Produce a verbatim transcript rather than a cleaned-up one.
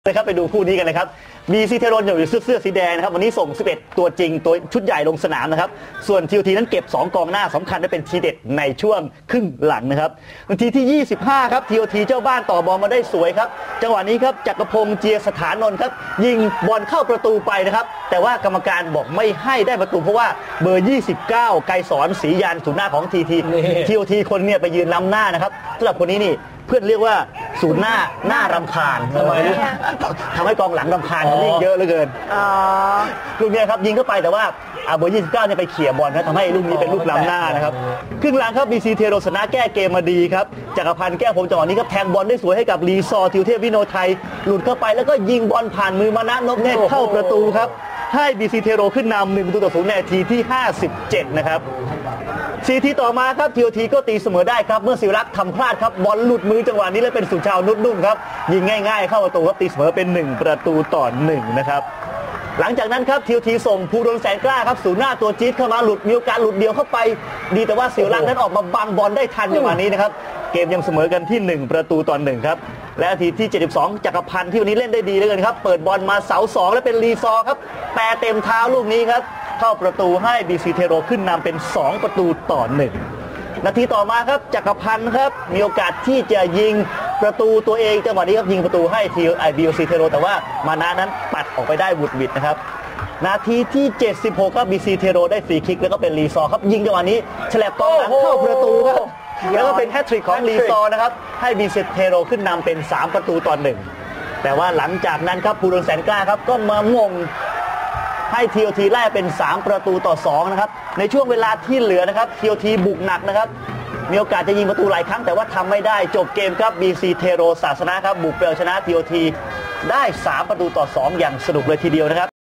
นะครับไปดูคู่นี้กันนะครับมีซีเทโรนอยู่เสื้อเสื้อสีแดงนะครับวันนี้ส่งสิบเอ็ดตัวจริงตัวชุดใหญ่ลงสนามนะครับส่วนทีโอทีนั้นเก็บสองกองหน้าสำคัญได้เป็นทีเด็ดในช่วงครึ่งหลังนะครับนาทีที่ยี่สิบห้าครับทีโอทีเจ้าบ้านต่อบอลมาได้สวยครับจังหวะนี้ครับจักรพงษ์เจียสถานนท์ครับยิงบอลเข้าประตูไปนะครับแต่ว่ากรรมการบอกไม่ให้ได้ประตูเพราะว่าเบอร์ยี่สิบเก้าไกรสอนศรียานศูนย์หน้าของทีทีทีโอทีคนเนี่ยไปยืนล้ำหน้านะครับสำหรับคนนี้นี่เพื่อนเรียกว่าศูนย์หน้าหน้ารำคาญทำไมทำให้กองหลังรำคาญวิ่งเยอะเหลือเกินลูกนี้ครับยิงเข้าไปแต่ว่าเบอร์ยี่สิบเก้าเนี่ยไปเขี่ยบอลนะทำให้ลูกนี้เป็นลูกล้ำหน้านะครับครึ่งหลังครับบีซีเทโรชนะแก้เกมมาดีครับจักรพันธ์แก้วพรหมจังหวะนี้ครับแทงบอลได้สวยให้กับรีซอร์ทิวเทพวิโนไทยหลุดเข้าไปแล้วก็ยิงบอลผ่านมือมานะนพเนตรเข้าประตูครับให้บีซีเทโรขึ้นนำหนึ่งประตูต่อศูนย์ในนาทีที่ห้าสิบเจ็ดนะครับสี่ทีต่อมาครับทีโอทีก็ตีเสมอได้ครับเมื่อศิวรักษ์ทำพลาดครับบอลหลุดมือจังหวะนี้แล้วเป็นสุชาวนุชนุ่มครับยิงง่ายๆเข้าประตูครับตีเสมอเป็นหนึ่งประตูต่อหนึ่งนะครับหลังจากนั้นครับทีโอทีส่งภูดลแสนกล้าครับศูนย์หน้าตัวจี๊ดเข้ามาหลุดมีโอกาสหลุดเดียวเข้าไปดีแต่ว่าศิวรักษ์นั้นออกมาบังบอลได้ทันจังหวะนี้นะครับเกมยังเสมอกันที่หนึ่งประตูต่อหนึ่งครับและนาทีที่เจ็ดสิบสองจักรพันธ์ที่วันนี้เล่นได้ดีเหลือเกินครับเปิดบอลมาเสาสองและเป็นรีซอร์ครับแปรเต็มเท้าลูกนี้ครับเข้าประตูให้บีซีเทโรขึ้นนำเป็นสองประตูต่อหนึ่งนาทีต่อมาครับจักรพันธ์ครับมีโอกาสที่จะยิงประตูตัวเองจังหวะนี้ครับยิงประตูให้ทีไอบีซีเทโรแต่ว่ามานะนั้นปัดออกไปได้บุดบิดนะครับนาทีที่เจ็ดสิบหกครับบีซีเทโรได้ฟรีคิกแล้วก็เป็นรีซอร์ครับยิงจังหวะนี้ฉลับกองหลังเข้าประตูครับแล้วก็เป็นแฮตทริกของรีซอร์นะครับให้บีซีเทโรขึ้นนำเป็นสามประตูต่อหนึ่งแต่ว่าหลังจากนั้นครับภูดลแสนกล้าครับก็มางงให้ทีโอทีไล่เป็นสามประตูต่อสองนะครับในช่วงเวลาที่เหลือนะครับทีโอทีบุกหนักนะครับมีโอกาสจะยิงประตูหลายครั้งแต่ว่าทำไม่ได้จบเกมครับบีซีเทโรศาสนาครับบุกไปเอาชนะทีโอทีได้สามประตูต่อสองอย่างสนุกเลยทีเดียวนะครับ